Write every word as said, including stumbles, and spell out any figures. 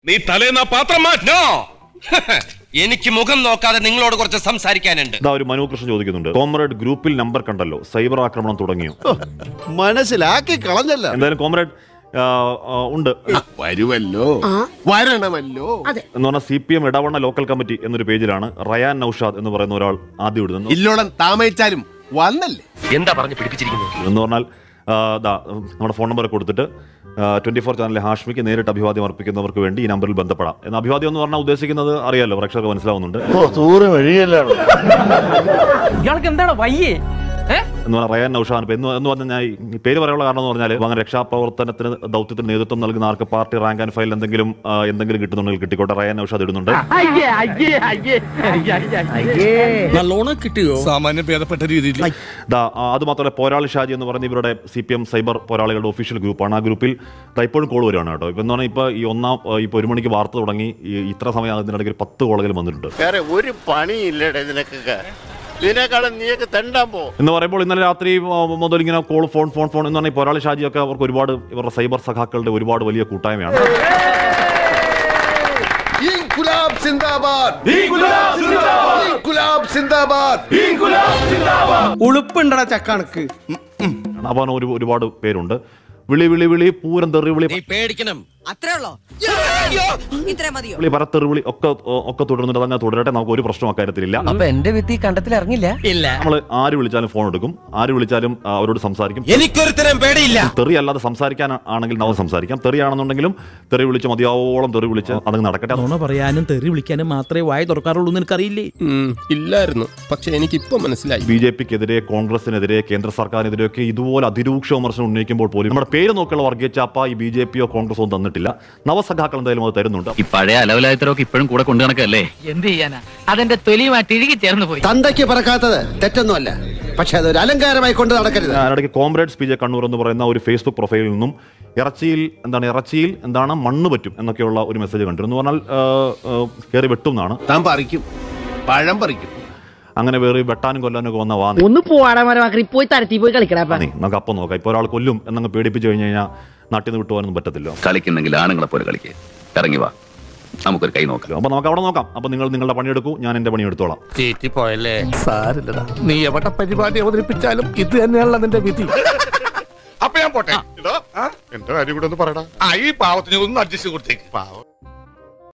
നീ തലേന്നാ പാത്രം മാറ്റോ. എനിക്ക് മുഖം നോക്കാതെ നിങ്ങളോട് കുറച്ച് സംസാരിക്കാനുണ്ട്. ഒരു മനു കൃഷ്ണൻ ചോദിക്കുന്നുണ്ട്, കോമ്രേഡ് ഗ്രൂപ്പിൽ നമ്പർ കണ്ടല്ലോ, സൈബർ ആക്രമണം തുടങ്ങിയോ? മനസ്സിലാക്കി കളഞ്ഞല്ല. എന്തായാലും കോമ്രേഡ് ഉണ്ട്, വരുമല്ലോ വരണമല്ലോ എന്ന് പറഞ്ഞാൽ C P M Edavanna local committee എന്നൊരു പേജിലാണ് റയാൻ നൌഷാദ് എന്ന് പറയുന്ന ഒരാൾ ആദ്യം ഇടുന്നത്. ഇല്ലോടൻ താമയിച്ചാലും വന്നല്ലേ എന്താ പറഞ്ഞു പിടിപ്പിച്ചിരിക്കുന്നത് എന്ന് പറഞ്ഞാൽ നമ്മുടെ ഫോൺ നമ്പർ കൊടുത്തിട്ട് ട്വന്റി ഫോർ ചാനലിലെ ഹാഷ്മിക്ക് നേരിട്ട് അഭിവാദ്യം അർപ്പിക്കുന്നവർക്ക് വേണ്ടി ഈ നമ്പറിൽ ബന്ധപ്പെടാം എന്ന്. അഭിവാദ്യം എന്ന് പറഞ്ഞാൽ ഉദ്ദേശിക്കുന്നത് അറിയാലോ, പ്രേക്ഷകർക്ക് മനസ്സിലാവുന്നുണ്ട്. എന്ന് പറഞ്ഞാൽ റയാൻ നൌഷാദ് എന്ന് എന്ന് പറഞ്ഞാൽ ഈ പേര് പറയാനുള്ള കാരണം എന്ന് പറഞ്ഞാൽ അങ്ങനെ രക്ഷാപ്രവർത്തനത്തിന് ദൗത്യത്തിന് നേതൃത്വം നൽകുന്ന ആർക്ക് പാർട്ടി റാങ്ക് ആൻഡ് ഫയൽ എന്തെങ്കിലും എന്തെങ്കിലും കിട്ടുന്നുണ്ടെങ്കിൽ കിട്ടിക്കോട്ടെ. റയാൻ നൌഷാദ് ഇടുന്നുണ്ട്. കിട്ടിയോ സാമാന്യ ഭേദപ്പെട്ട രീതിയിൽ. അത് മാത്രമല്ല പോരാളി ഷാജി എന്ന് പറഞ്ഞ ഇവരുടെ സി പി എം സൈബർ പോരാളികളുടെ ഒഫീഷ്യൽ ഗ്രൂപ്പാണ്. ആ ഗ്രൂപ്പിൽ ഇപ്പോഴും കോൾ വരുവാണ് കേട്ടോ. ഇപ്പൊ എന്ന് പറഞ്ഞാൽ ഇപ്പൊ ഈ ഒന്നാം ഇപ്പൊ ഒരു മണിക്ക് വാർത്ത തുടങ്ങി ഇത്ര സമയം അതിനിടയ്ക്ക് പത്ത് കോളുകൾ വന്നിട്ടുണ്ട്. വേറെ ഒരു പണിയില്ലടേ നിനക്കൊക്കെ, ഇതിനേക്കാളും നീയൊക്കെ തെണ്ടാൻ പോ എന്ന് പറയുമ്പോൾ ഇന്നലെ രാത്രി മുതൽ ഇങ്ങനെ കോൾ ഫോൺ ഫോൺ ഫോൺ എന്ന് പറഞ്ഞാൽ പോരാളി ഷാജിയൊക്കെ അവർക്ക് ഒരുപാട് ഇവരുടെ സൈബർ സഖാക്കളുടെ ഒരുപാട് വലിയ കൂട്ടായ്മയാണ്. ഉളുപ്പുണ്ടടാ ചക്കണക്ക്. അപ്പൊ ഒരു ഒരുപാട് പേരുണ്ട്. വിളി വിളി വിളി പൂരം തെറി വിളി പേടിക്കണം വിളി പരത്തെറി വിളി ഒക്കെ ഒക്കെ തുടരുന്നുണ്ട്. അതങ്ങനെ തുടരട്ടെ, നമുക്ക് ഒരു പ്രശ്നം അക്കാര്യത്തിലില്ല. എന്റെ വിത്തി കണ്ടത്തിൽ ഇറങ്ങില്ല. നമ്മൾ ആര് വിളിച്ചാലും ഫോൺ എടുക്കും, ആര് വിളിച്ചാലും അവരോട് സംസാരിക്കും. എനിക്കൊരുത്തരം പേടിയില്ല. തെറി അല്ലാതെ സംസാരിക്കാൻ ആണെങ്കിൽ നമുക്ക് സംസാരിക്കാം. തെറിയാണെന്നുണ്ടെങ്കിലും തെറി വിളിച്ച് മതിയാവോളം തെറി വിളിച്ച് അത് നടക്കട്ടെ. നുണ പറയാനും തെറി വിളിക്കാനും മാത്രമേ വായ തുറക്കാറുള്ളൂ എന്ന് എനിക്കറിയില്ലേ? ഇല്ലായിരുന്നു, പക്ഷെ എനിക്കിപ്പോ മനസ്സിലായി. ബി ജെ പിക്കെതിരെ, കോൺഗ്രസിനെതിരെ, കേന്ദ്ര സർക്കാരിനെതിരെയൊക്കെ ഇതുപോലെ അതിരൂക്ഷ വിമർശനം ഉന്നയിക്കുമ്പോൾ പോലും നമ്മുടെ പേര് നോക്കിയുള്ള വർഗീയ ചാപ്പ ഈ ബി ജെ പിയോ കോൺഗ്രസോ തന്നിട്ടില്ല. നവസഖാക്കൾ എന്തായാലും അത് തരുന്നുണ്ട്. ഈ പഴയ അലവലായത്തരൊക്കെ ഇപ്പോഴും കൂടെ കൊണ്ടു നടക്കല്ലേ? എന്ത് ചെയ്യാനാ, അതെന്റെ തൊലിയുമായിട്ട് ഇഴുകി ചേർന്ന് പോയി. തന്തയ്ക്ക് പറക്കാത്തത് തെറ്റൊന്നുമല്ല, പക്ഷെ അതൊരു അലങ്കാരമായി കൊണ്ട് നടക്കരുത്. അതിനിടയ്ക്ക് കോമ്രേഡ്സ് പി ജെ കണ്ണൂർ എന്ന് പറയുന്ന ഒരു ഫേസ്ബുക്ക് പ്രൊഫൈലിൽ നിന്നും ഇറച്ചിയിൽ എന്താണ് ഇറച്ചിയിൽ എന്താണ് മണ്ണ് പറ്റും എന്നൊക്കെയുള്ള ഒരു മെസ്സേജ് കണ്ടിരുന്നു. പറഞ്ഞാൽ കയറി വെട്ടും എന്നാണ്. താൻ പറിക്കും, പഴം പറിക്കും. അങ്ങനെ വേറെ വെട്ടാനും കൊല്ലാനും ഒക്കെ വന്ന വാങ്ങി ഒന്ന് പോയി തരത്തി പോയി കളിക്കണേ. നമുക്ക് അപ്പം നോക്കാം. ഇപ്പൊ ഒരാൾ കൊല്ലും എന്നങ്ങ് പേടിപ്പിച്ചു കഴിഞ്ഞു കഴിഞ്ഞാൽ നാട്ടിൽ നിന്ന് വിട്ടുപോകാനൊന്നും പറ്റത്തില്ല. കളിക്കുന്നെങ്കിൽ ആണുങ്ങളെ പോലെ കളിക്കുക. ഇറങ്ങി വാ, നമുക്കൊരു കൈ നോക്കാം. അപ്പൊ നമുക്ക് അവിടെ നോക്കാം. അപ്പൊ നിങ്ങൾ നിങ്ങളുടെ പണിയെടുക്കൂ, ഞാൻ എന്റെ പണി എടുത്തോളാം. പോയല്ലേ സാരില്ലടാ, നീ എവിടെ പരിപാടി അവതരിപ്പിച്ചാലും ഇത് തന്നെയാണല്ലോ നിന്റെ വിധി. അപ്പൊ ഞാൻ പോട്ടെ. എന്റെ കാര്യം കൂടെ ഒന്ന് പറയടാ. ഈ പാവത്തിന് ഒന്ന് അഡ്ജസ്റ്റ് കൊടുത്തേക്ക്. പാവം.